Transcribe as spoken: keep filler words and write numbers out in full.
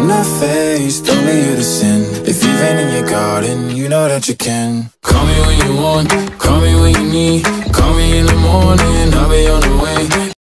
my face, don't leave you to sin. If you've been in your garden, you know that you can. Call me when you want, call me when you need.